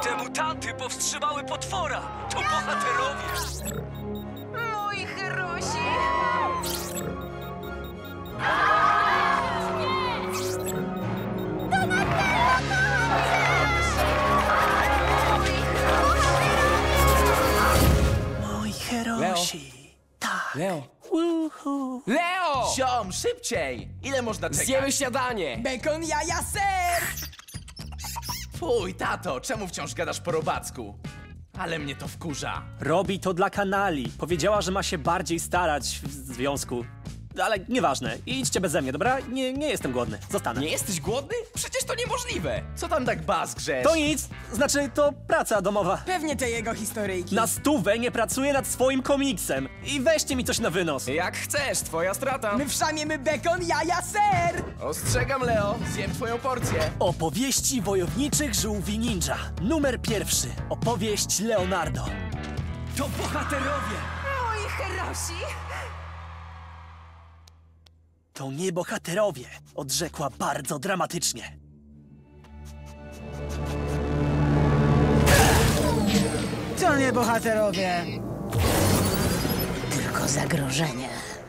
Te mutanty powstrzymały potwora! To bohaterowie! Moi herosi! Moi herosi. Tak. Leo! Uhu. Leo! Ziom, szybciej! Ile można czekać? Zjemy śniadanie! Bekon, jaja, ser! Fuj, tato, czemu wciąż gadasz po robacku? Ale mnie to wkurza. Robi to dla kanali. Powiedziała, że ma się bardziej starać w związku. Ale nieważne. Idźcie beze mnie, dobra? Nie jestem głodny. Zostanę. Nie jesteś głodny? Przecież to niemożliwe! Co tam tak bazgrzesz? To nic. Znaczy, to praca domowa. Pewnie te jego historyjki. Na stówę nie pracuję nad swoim komiksem. I weźcie mi coś na wynos. Jak chcesz, twoja strata! My wszamiemy bekon, jaja, ser! Ostrzegam, Leo, zjem twoją porcję. Opowieści wojowniczych żółwi ninja. Numer 1. Opowieść Leonardo. To bohaterowie! Moi herosi! To nie bohaterowie, odrzekła bardzo dramatycznie. To nie bohaterowie. Tylko zagrożenie.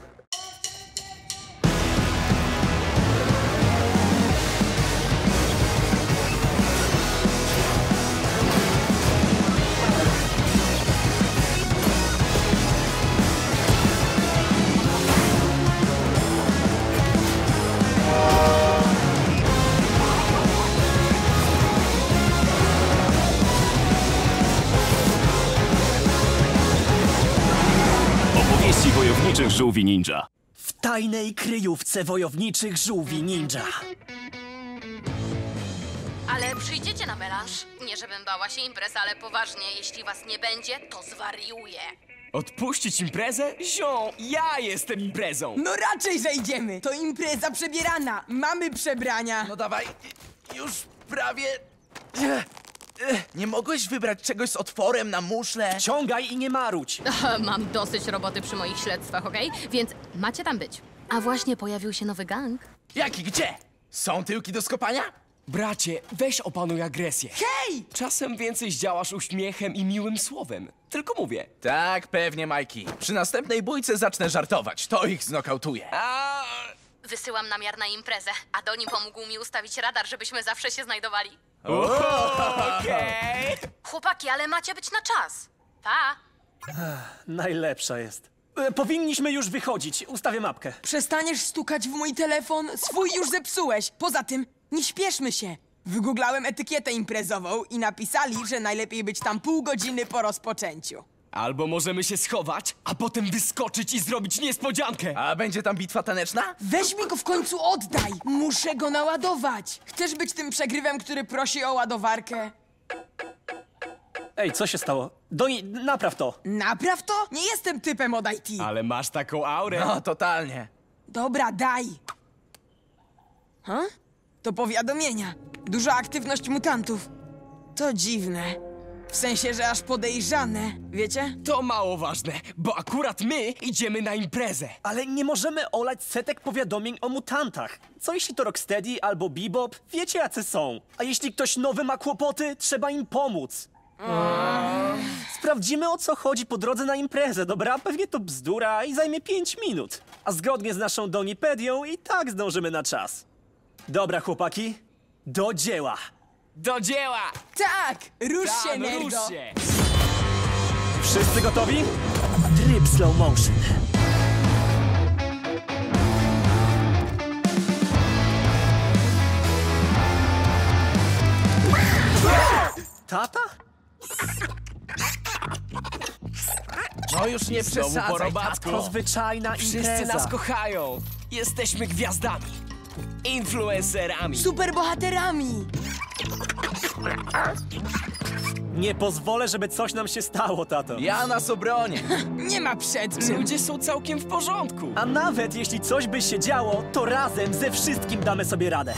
Opowieści wojowniczych żółwi ninja. W tajnej kryjówce wojowniczych żółwi ninja. Ale przyjdziecie na melanż. Nie żebym bała się imprez, ale poważnie, jeśli was nie będzie, to zwariuję. Odpuścić imprezę? Ziom, ja jestem imprezą! No raczej, że idziemy. To impreza przebierana. Mamy przebrania. No dawaj, już prawie... Nie mogłeś wybrać czegoś z otworem na muszle? Ciągaj i nie marudź. Mam dosyć roboty przy moich śledztwach, okej? Więc macie tam być. A właśnie pojawił się nowy gang. Jaki, gdzie? Są tyłki do skopania? Bracie, weź opanuj agresję. Hej! Czasem więcej zdziałasz uśmiechem i miłym słowem. Tylko mówię. Tak, pewnie, Majki. Przy następnej bójce zacznę żartować. To ich znokautuje. A... Wysyłam namiar na imprezę, a Doni pomógł mi ustawić radar, żebyśmy zawsze się znajdowali. Okej. Chłopaki, ale macie być na czas. Pa! Najlepsza jest. Powinniśmy już wychodzić. Ustawię mapkę. Przestaniesz stukać w mój telefon? Swój już zepsułeś. Poza tym, nie śpieszmy się. Wygooglałem etykietę imprezową i napisali, że najlepiej być tam pół godziny po rozpoczęciu. Albo możemy się schować, a potem wyskoczyć i zrobić niespodziankę. A będzie tam bitwa taneczna? Weź mi go w końcu oddaj! Muszę go naładować! Chcesz być tym przegrywem, który prosi o ładowarkę? Ej, co się stało? Doni, napraw to. Napraw to? Nie jestem typem od IT. Ale masz taką aurę. No, totalnie. Dobra, daj. To powiadomienia. Duża aktywność mutantów. To dziwne. W sensie, że aż podejrzane, wiecie? To mało ważne, bo akurat my idziemy na imprezę. Ale nie możemy olać setek powiadomień o mutantach. Co jeśli to Rocksteady albo Bebop? Wiecie, jacy są. A jeśli ktoś nowy ma kłopoty, trzeba im pomóc. Sprawdzimy, o co chodzi po drodze na imprezę, dobra? Pewnie to bzdura i zajmie 5 minut. A zgodnie z naszą Donipedią i tak zdążymy na czas. Dobra, chłopaki, do dzieła. Do dzieła! Tak! Rusz się, Ta, no rusz nerdo! się! Wszyscy gotowi? Tryb slow motion. Tata? No już nie Znowu po przesadzaj, robacku. To zwyczajna Wszyscy impreza. nas kochają. Jesteśmy gwiazdami. Influencerami. Superbohaterami! Nie pozwolę, żeby coś nam się stało, tato. Ja nas obronię. Nie ma przed czym. Ludzie są całkiem w porządku. A nawet jeśli coś by się działo, to razem ze wszystkim damy sobie radę.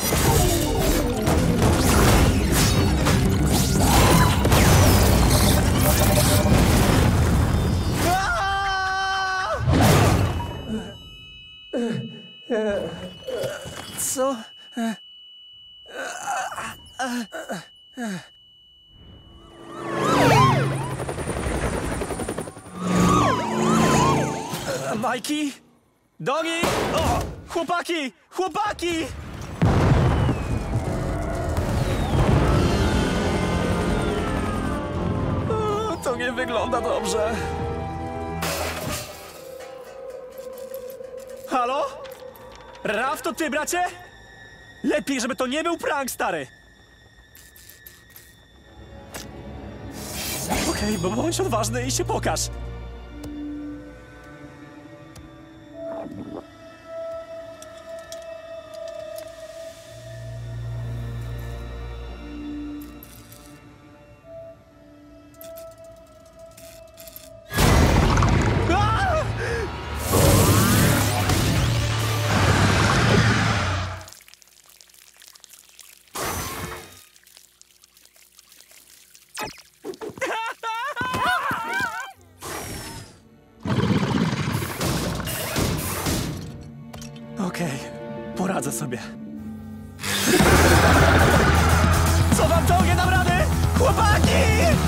Co? Majki? Doni! O! Chłopaki! Chłopaki! To nie wygląda dobrze. Halo? Raf, to ty, bracie? Lepiej, żeby to nie był prank, stary. Okej, bo bądź odważny i się pokaż. Okej, poradzę sobie. Co wam to? Nie dam rady! Chłopaki!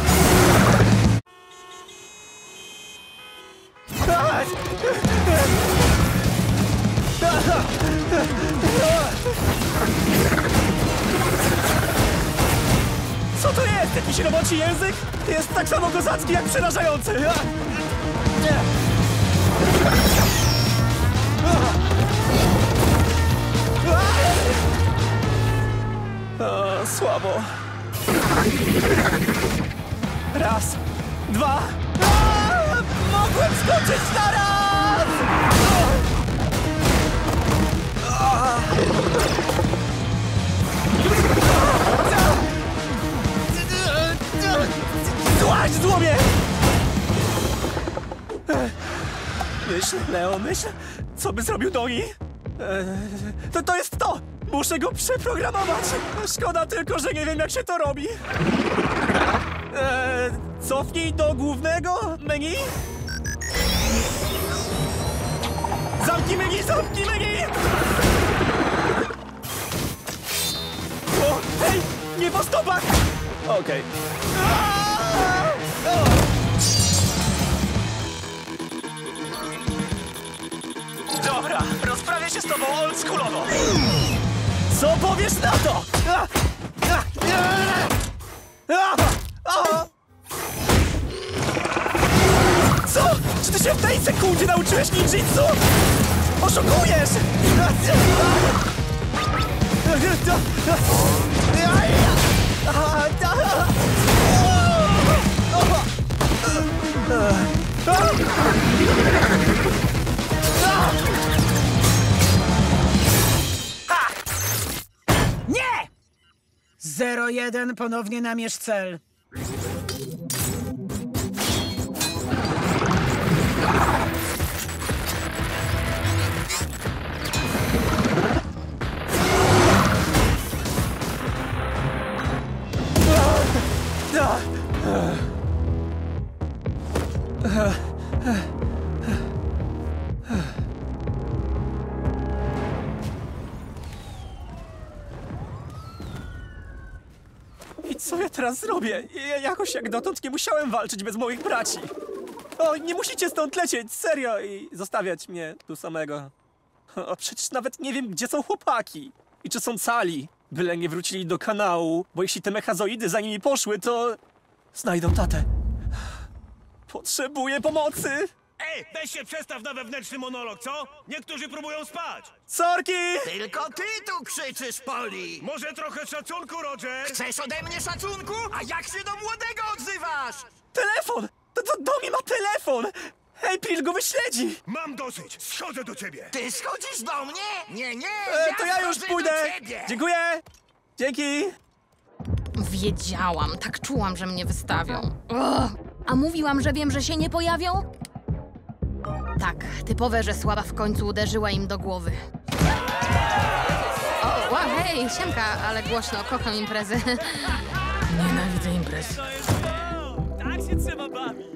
Co to jest? Jakiś roboczy język? Jest tak samo kozacki jak przerażający! Słabo. Raz, dwa. Mogłem skoczyć na raz! Złaź, złomie! Myśl, Leo, myśl, co by zrobił Doni? To jest to! Muszę go przeprogramować! Szkoda tylko, że nie wiem, jak się to robi. Cofnij do głównego menu. Zamknij menu, zamknij menu! O, hej, nie po stopach! Okej. Dobra, rozprawię się z tobą oldschoolowo. Co powiesz na to? Co? Czy ty się w tej sekundzie nauczyłeś ninjitsu? Oszukujesz! Nie! 01, ponownie namierz cel. I co ja teraz zrobię? Ja jakoś jak dotąd nie musiałem walczyć bez moich braci. O, nie musicie stąd lecieć, serio, i zostawiać mnie tu samego. O, przecież nawet nie wiem, gdzie są chłopaki. I czy są cali. Byle nie wrócili do kanału, bo jeśli te mechazoidy za nimi poszły, to... znajdą tatę. Potrzebuję pomocy! Ej, weź się przestaw na wewnętrzny monolog, co? Niektórzy próbują spać. Sorki! Tylko ty tu krzyczysz, Poli! Może trochę szacunku, Roger? Chcesz ode mnie szacunku? A jak się do młodego odzywasz? Telefon! To Domi ma telefon! Hej, Pil go wyśledzi! Mam dosyć, schodzę do ciebie. Ty schodzisz do mnie? Nie, To ja już schodzę pójdę! do ciebie. Dziękuję! Dzięki! Wiedziałam, tak czułam, że mnie wystawią. Ugh. A mówiłam, że wiem, że się nie pojawią? Tak, typowe, że słaba w końcu uderzyła im do głowy. O, wow, hej, siemka, ale głośno, kocham imprezy. Nienawidzę imprez. To jest to! Tak się trzeba bawić!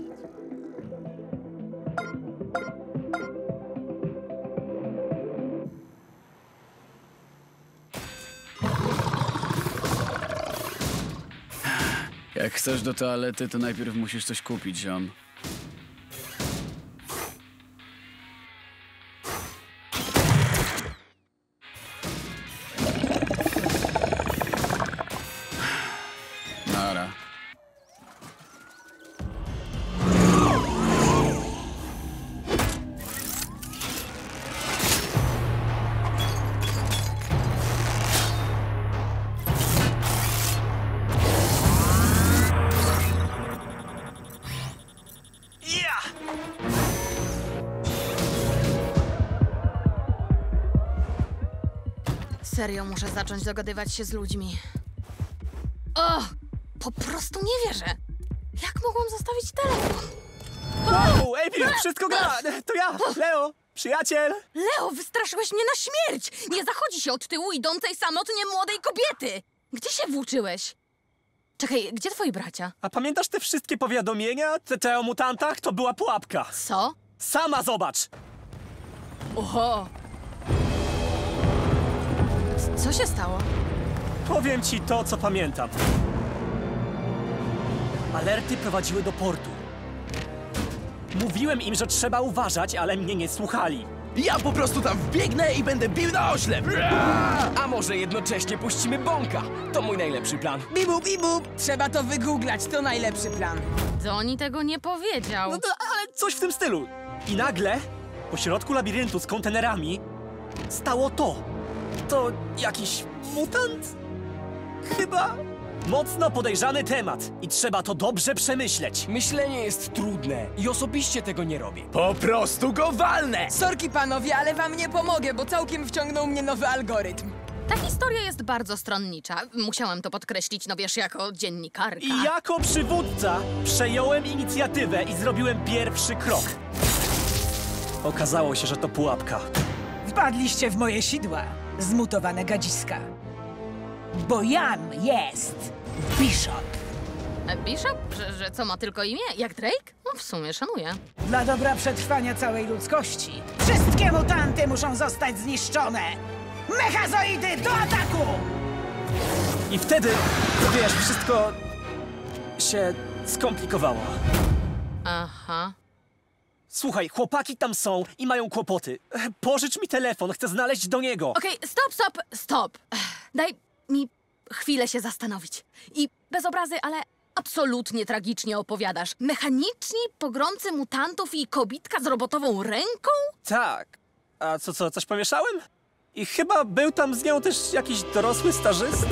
Jak chcesz do toalety, to najpierw musisz coś kupić, ziom. Serio muszę zacząć dogadywać się z ludźmi. O! Po prostu nie wierzę. Jak mogłam zostawić telefon? Wow, April, wszystko gra! To ja, Leo, przyjaciel! Leo, wystraszyłeś mnie na śmierć! Nie zachodzi się od tyłu idącej samotnie młodej kobiety! Gdzie się włóczyłeś? Czekaj, gdzie twoi bracia? A pamiętasz te wszystkie powiadomienia? Te o mutantach? To była pułapka. Co? Sama zobacz! Oho! Co się stało? Powiem ci to, co pamiętam. Alerty prowadziły do portu. Mówiłem im, że trzeba uważać, ale mnie nie słuchali. Ja po prostu tam wbiegnę i będę bił na oślep! A może jednocześnie puścimy bąka? To mój najlepszy plan. Bibu, bibu! Trzeba to wygooglać, to najlepszy plan. Doni tego nie powiedział. No to, ale coś w tym stylu. I nagle, po środku labiryntu z kontenerami, stało to. To jakiś mutant? Chyba? Mocno podejrzany temat i trzeba to dobrze przemyśleć. Myślenie jest trudne i osobiście tego nie robię. Po prostu go walnę! Sorki panowie, ale wam nie pomogę, bo całkiem wciągnął mnie nowy algorytm. Ta historia jest bardzo stronnicza. Musiałam to podkreślić, no wiesz, jako dziennikarka. I jako przywódca przejąłem inicjatywę i zrobiłem pierwszy krok. Okazało się, że to pułapka. Wpadliście w moje sidła, zmutowane gadziska. Bo jam jest Bishop. Bishop? Że co, ma tylko imię? Jak Drake? No w sumie szanuję. Dla dobra przetrwania całej ludzkości wszystkie mutanty muszą zostać zniszczone. Mechazoidy do ataku! I wtedy, wiesz, wszystko się skomplikowało. Aha. Słuchaj, chłopaki tam są i mają kłopoty. Pożycz mi telefon, chcę znaleźć do niego. Okej, stop. Daj mi chwilę się zastanowić. I bez obrazy, ale absolutnie tragicznie opowiadasz. Mechaniczni pogromcy mutantów i kobitka z robotową ręką? Tak. A co, coś pomieszałem? I chyba był tam z nią też jakiś dorosły stażysta?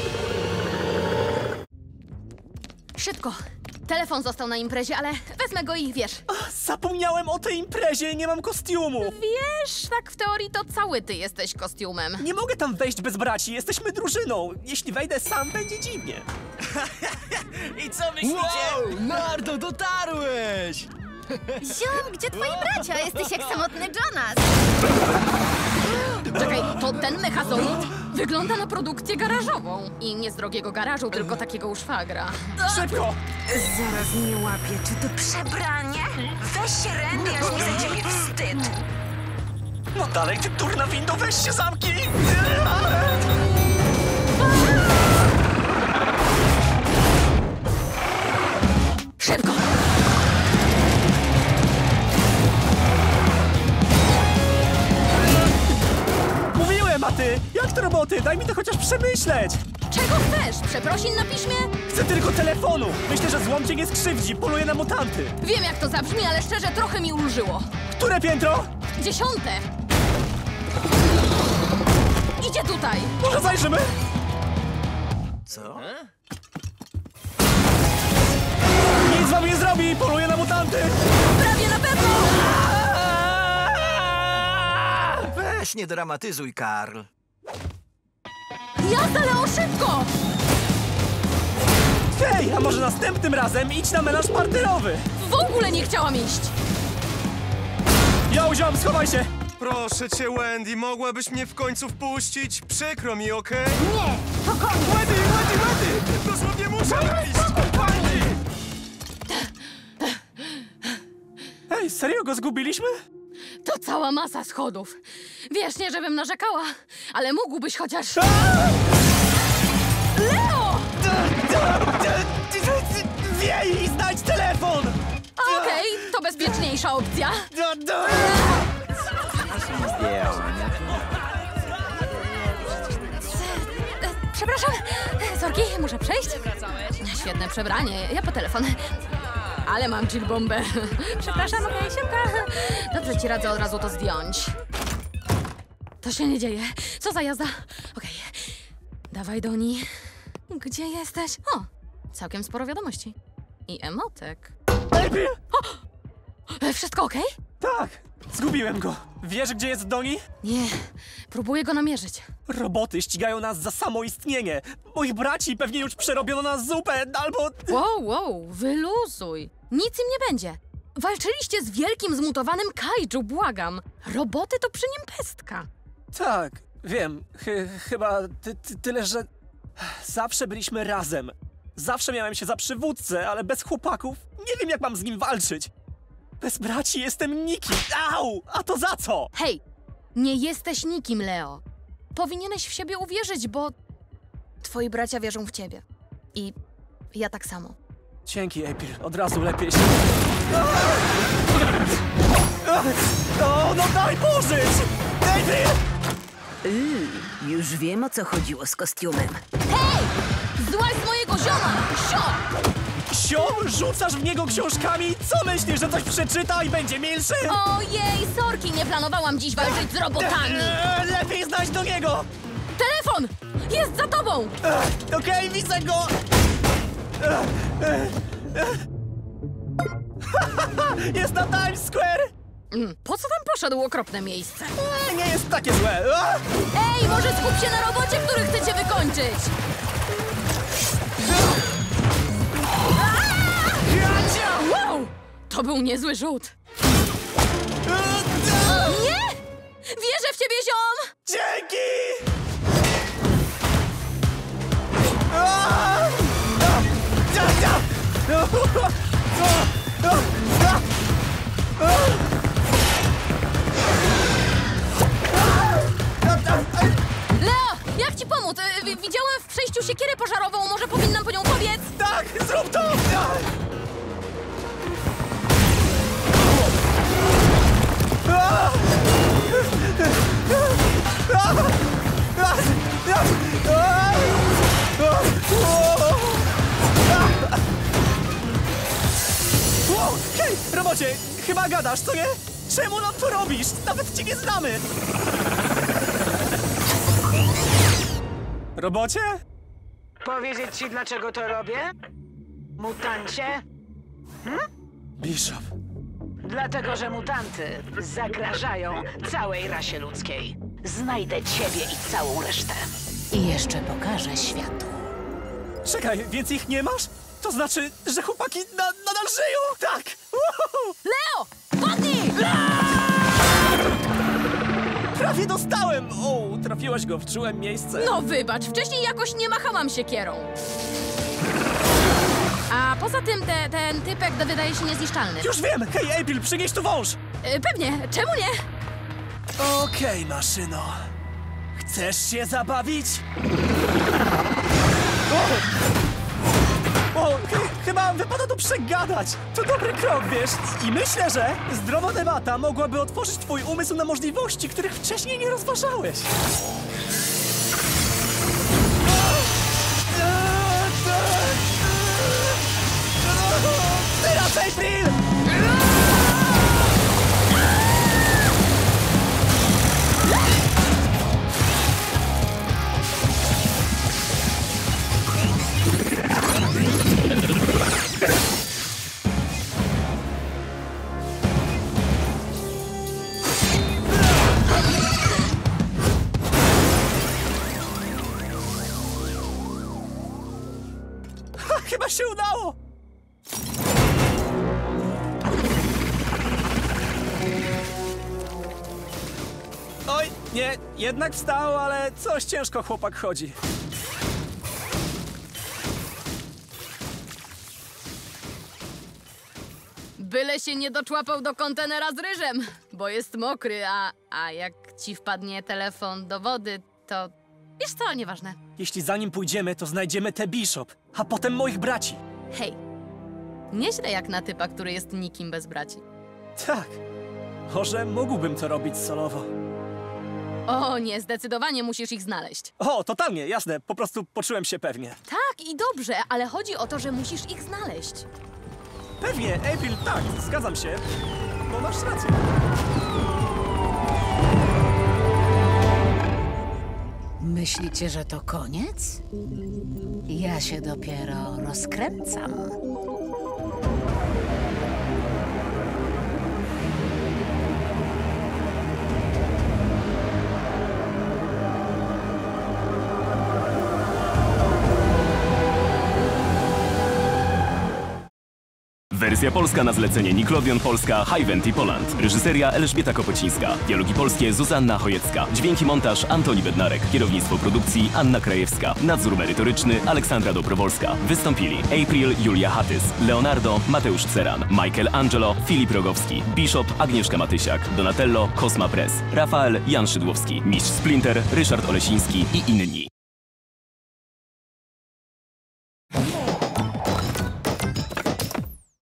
Szybko. Telefon został na imprezie, ale wezmę go i wiesz. Zapomniałem o tej imprezie, nie mam kostiumu. Wiesz, tak w teorii to cały ty jesteś kostiumem. Nie mogę tam wejść bez braci, jesteśmy drużyną. Jeśli wejdę sam, będzie dziwnie. I co myślicie? Nardo, dotarłeś! Ziom, gdzie twoi bracia? Jesteś jak samotny Jonas. Czekaj, to ten mechazoid wygląda na produkcję garażową. I nie z drogiego garażu, tylko takiego u szwagra. Szybko! Zaraz mnie łapie. Czy to przebranie? Weź się rędy, aż nie za ciebie wstyd. No dalej, ty durna windo, weź się zamknij! Szybko! Mówiłem, a ty? Jak to roboty? Daj mi to chociaż przemyśleć! Czego chcesz? Przeprosin na piśmie? Chcę tylko telefonu! Myślę, że złom cię nie skrzywdzi, poluje na mutanty! Wiem, jak to zabrzmi, ale szczerze trochę mi ulżyło. Które piętro? 10. Idzie tutaj! Może zajrzymy? Co? Nic wam nie zrobi, poluje na mutanty! Prawie na pewno! Weź, nie dramatyzuj, Karl. Jazda, Leo, szybko! Hej, a może następnym razem idź na melanż partyrowy? W ogóle nie chciałam iść! Ja ziom, schowaj się! Proszę cię, Wendy, mogłabyś mnie w końcu wpuścić? Przykro mi, okej? Nie, to koniec! Wendy! Dosłownie muszę wejść! Wendy! Ej, serio go zgubiliśmy? To cała masa schodów. Wiesz, nie żebym narzekała, ale mógłbyś chociaż... Leo! Wiej i znajdź telefon! Okej, to bezpieczniejsza opcja. Przepraszam, sorki, muszę przejść. Świetne przebranie, ja po telefon. Ale mam chill bombę. Przepraszam, okej, siemka. Dobrze ci radzę od razu to zdjąć. To się nie dzieje. Co za jazda? Okej. Dawaj, Doni. Gdzie jesteś? O, całkiem sporo wiadomości. I emotek. April! Wszystko okej? Tak, Zgubiłem go. Wiesz, gdzie jest Doni? Nie, próbuję go namierzyć. Roboty ścigają nas za samo istnienie. Moich braci pewnie już przerobiono na zupę, albo... Wow, wyluzuj. Nic im nie będzie. Walczyliście z wielkim, zmutowanym kaiju, błagam. Roboty to przy nim pestka. Tak, wiem. Chyba tyle, że... Zawsze byliśmy razem. Zawsze miałem się za przywódcę, ale bez chłopaków nie wiem, jak mam z nim walczyć. Bez braci jestem nikim. Au! A to za co? Hej, nie jesteś nikim, Leo. Powinieneś w siebie uwierzyć, bo twoi bracia wierzą w ciebie. I ja tak samo. Dzięki, April. Od razu lepiej się... No daj pożyć! April! Już wiem, o co chodziło z kostiumem. Hej! Złaź z mojego zioma! Sio! Siom? Rzucasz w niego książkami? Co myślisz, że coś przeczyta i będzie milszy? Ojej, sorki, nie planowałam dziś walczyć z robotami. Lepiej znać do niego! Telefon! Jest za tobą! Okej, widzę go! Jest na Times Square! Po co tam poszedł, okropne miejsce? Nie jest takie złe! Ej, może skup się na robocie, który chcecie wykończyć! Wow! To był niezły rzut. Nie! Wierzę w ciebie, ziom! Dzięki! Leo, jak ci pomóc? Widziałem w przejściu siekierę pożarową, może powinnam po nią pobiec? Tak, zrób to! Wow, hej, robocie, chyba gadasz, co nie? Czemu nam to robisz? Nawet cię nie znamy! Robocie? Powiedzieć ci, dlaczego to robię? Mutancie? Bishop. Dlatego, że mutanty zagrażają całej rasie ludzkiej. Znajdę ciebie i całą resztę. I jeszcze pokażę światu. Czekaj, więc ich nie masz? To znaczy, że chłopaki nadal żyją? Tak! Woohoo! Leo! Padnij! Prawie dostałem! O, trafiłaś go w czułe miejsce. No wybacz, wcześniej jakoś nie machałam siekierą. A poza tym ten typek wydaje się niezniszczalny. Już wiem! Hej, April, przynieś tu wąż! Pewnie, czemu nie? Okej, maszyno. Chcesz się zabawić? Chyba wypada to przegadać. To dobry krok, wiesz? I myślę, że zdrowa debata mogłaby otworzyć twój umysł na możliwości, których wcześniej nie rozważałeś. Teraz, April! Chyba się udało! Oj, nie, jednak wstał, ale coś ciężko chłopak chodzi. Byle się nie doczłapał do kontenera z ryżem, bo jest mokry, a jak ci wpadnie telefon do wody, to... Wiesz co, nieważne. Jeśli za nim pójdziemy, to znajdziemy tę Bishop, a potem moich braci. Hej, nieźle jak na typa, który jest nikim bez braci. Tak, może mógłbym to robić solowo. O nie, zdecydowanie musisz ich znaleźć. O, totalnie, jasne, po prostu poczułem się pewnie. Tak i dobrze, ale chodzi o to, że musisz ich znaleźć. Pewnie, April, tak, zgadzam się, bo masz rację. Myślicie, że to koniec? Ja się dopiero rozkręcam. Wersja polska na zlecenie Nickelodeon Polska, High Poland. Reżyseria Elżbieta Kopocińska. Dialogi polskie Zuzanna Chojecka. Dźwięki montaż Antoni Bednarek. Kierownictwo produkcji Anna Krajewska. Nadzór merytoryczny Aleksandra Dobrowolska. Wystąpili April Julia Hatys, Leonardo Mateusz Ceran, Michael Angelo Filip Rogowski, Bishop Agnieszka Matysiak, Donatello Cosma Press, Rafael Jan Szydłowski, Mistrz Splinter Ryszard Olesiński i inni.